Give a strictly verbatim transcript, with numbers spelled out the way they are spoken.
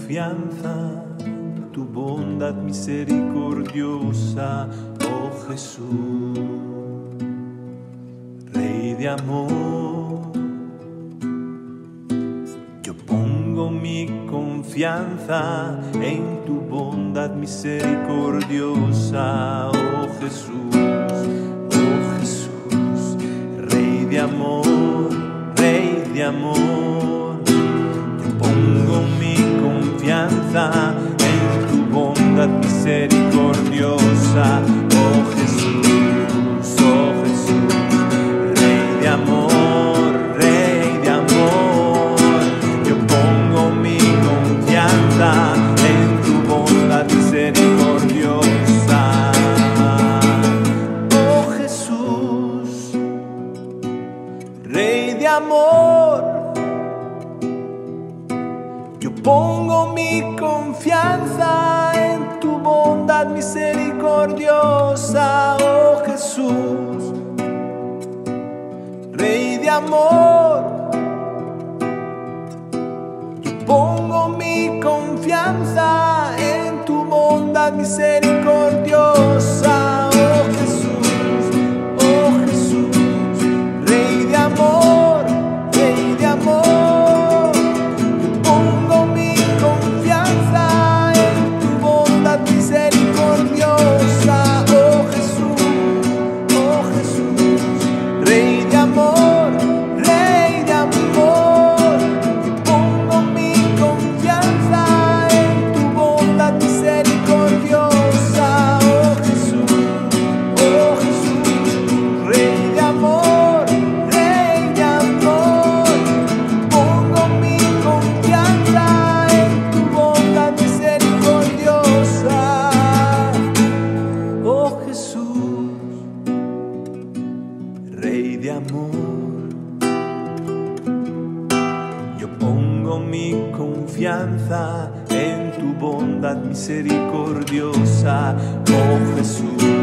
confianza en tu bondad misericordiosa, oh Jesús, Rey de amor. Yo pongo mi confianza en tu bondad misericordiosa, oh Jesús, oh Jesús, Rey de amor, Rey de amor. Yo pongo mi confianza en tu bondad misericordiosa, oh Jesús, oh Jesús, Rey de amor, Rey de amor. Yo pongo mi confianza en tu bondad misericordiosa, oh Jesús, Rey de amor. Yo pongo mi confianza en tu bondad misericordiosa, oh Jesús, Rey de amor. Yo pongo mi confianza en tu bondad misericordiosa, oh Jesús, oh Jesús, Rey de amor, Rey de amor. Rey de amor, yo pongo mi confianza en tu bondad misericordiosa, oh Jesús.